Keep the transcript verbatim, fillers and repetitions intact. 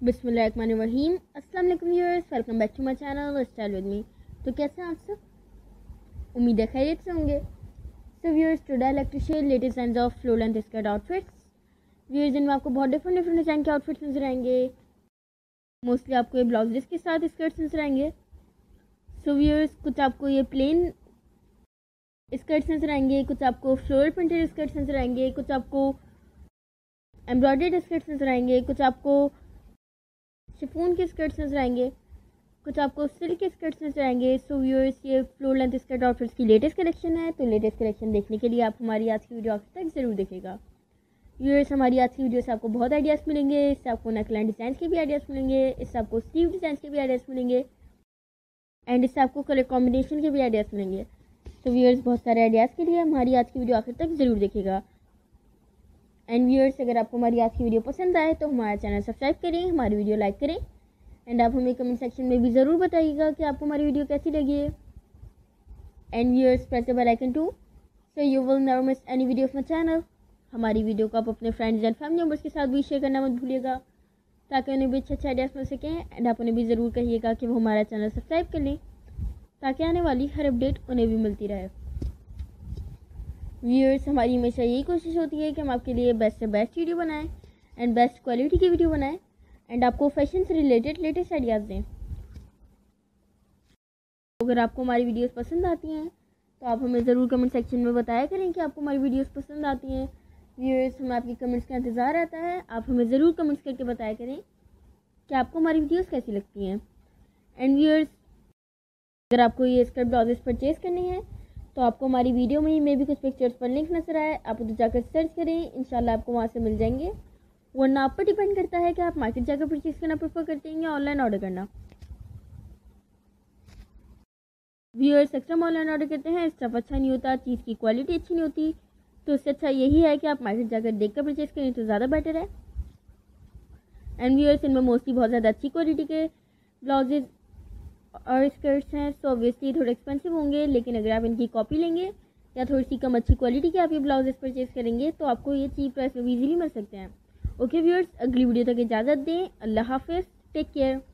बिस्मिल्लाहिर्रहमानिर्रहीम। अस्सलाम वालेकुम viewers, welcome back to my channel style with me. तो कैसे हैं आप सब? उम्मीद है खैरियत से होंगे। So viewers, today I like to share latest designs of floral and skirt outfits. Viewers, इनमें आपको बहुत डिफरेंट डिफरेंट डिज़ाइन के आउटफिट्स नजर आएंगे। मोस्टली आपको ये ब्लाउजेस के साथ स्कर्ट्स नजर आएंगे। सो व्यूअर्स, कुछ आपको ये प्लेन स्कर्ट्स नजर आएंगे, कुछ आपको फ्लोरल प्रिंटेड स्कर्ट्स नजर आएंगे, कुछ आपको एम्ब्रॉयडर्ड स्कर्ट्स नजर आएंगे, कुछ आपको शिफॉन के स्कर्ट्स नजर आएंगे, कुछ आपको सिल्क के स्कर्ट्स नजर आएंगे। सो व्यूअर्स, ये फ्लोरल लेंथ स्कर्ट आउटफिट्स की लेटेस्ट कलेक्शन है। तो लेटेस्ट कलेक्शन देखने के लिए आप हमारी आज की वीडियो आखिर तक ज़रूर देखिएगा। व्यूअर्स, हमारी आज की वीडियो से आपको बहुत आइडियाज़ मिलेंगे। इससे आपको नेकलाइन डिज़ाइन के भी आइडियाज़ मिलेंगे, इससे आपको स्लीव डिज़ाइन के भी आइडियाज़ मिलेंगे, एंड इससे आपको कलर कॉम्बिनेशन के भी आइडियाज़ मिलेंगे। तो व्यूअर्स, बहुत सारे आइडियाज़ के लिए हमारी आज की वीडियो आखिर तक ज़रूर देखिएगा। एंड व्यूअर्स, अगर आपको हमारी आज की वीडियो पसंद आए तो हमारा चैनल सब्सक्राइब करें, हमारी वीडियो लाइक करें, एंड आप हमें कमेंट सेक्शन में भी ज़रूर बताइएगा कि आपको हमारी वीडियो कैसी लगी है। And viewers, press the bell icon to so you will never miss any video of my channel. हमारी वीडियो को आप अपने फ्रेंड्स एंड फैमिली मेम्बर्स के साथ भी शेयर करना मत भूलिएगा, ताकि उन्हें भी अच्छे अच्छे आइडियाज़ मिल सकें। एंड आप उन्हें भी ज़रूर कहिएगा कि वो हमारा चैनल सब्सक्राइब कर लें, ताकि आने वाली हर अपडेट उन्हें भी मिलती रहे। व्यूअर्स, हमारी हमेशा यही कोशिश होती है कि हम आपके लिए बेस्ट से बेस्ट वीडियो बनाएं एंड बेस्ट क्वालिटी की वीडियो बनाएं, एंड आपको फैशन से रिलेटेड लेटेस्ट आइडियाज़ दें। अगर आपको हमारी वीडियोस पसंद आती हैं तो आप हमें ज़रूर कमेंट सेक्शन में बताया करें कि आपको हमारी वीडियोस पसंद आती हैं। व्यूअर्स, हमें आपकी कमेंट्स का इंतज़ार रहता है। आप हमें ज़रूर कमेंट्स करके बताया करें कि आपको हमारी वीडियोस कैसी लगती हैं। एंड व्यूअर्स, अगर आपको ये स्कर्ट ब्लाउजेस परचेज़ करने हैं तो आपको हमारी वीडियो में ही मे भी कुछ पिक्चर्स पर लिंक नजर आए, आप उधर जाकर सर्च करें, इंशाल्लाह आपको वहाँ से मिल जाएंगे। वरना आप पर डिपेंड करता है कि आप मार्केट जाकर परचेज करना प्रेफर करते हैं या ऑनलाइन ऑर्डर करना। व्यूअर्स, अक्सर हम ऑनलाइन ऑर्डर करते हैं, स्टफ अच्छा नहीं होता, चीज़ की क्वालिटी अच्छी नहीं होती, तो उससे अच्छा यही है कि आप मार्केट जाकर देख कर परचेज करें तो ज़्यादा बेटर है। एंड व्यूअर्स, इनमें मोस्टली बहुत ज़्यादा अच्छी क्वालिटी के ब्लाउजेज और स्कर्ट्स हैं, सो ऑब्वियसली थोड़े एक्सपेंसिव होंगे, लेकिन अगर आप इनकी कॉपी लेंगे या थोड़ी सी कम अच्छी क्वालिटी के आप ये ब्लाउजेस परचेज करेंगे तो आपको ये चीप प्राइस में भी इजीली मिल सकते हैं। ओके व्यूअर्स, अगली वीडियो तक इजाज़त दें। अल्लाह हाफिज़, टेक केयर।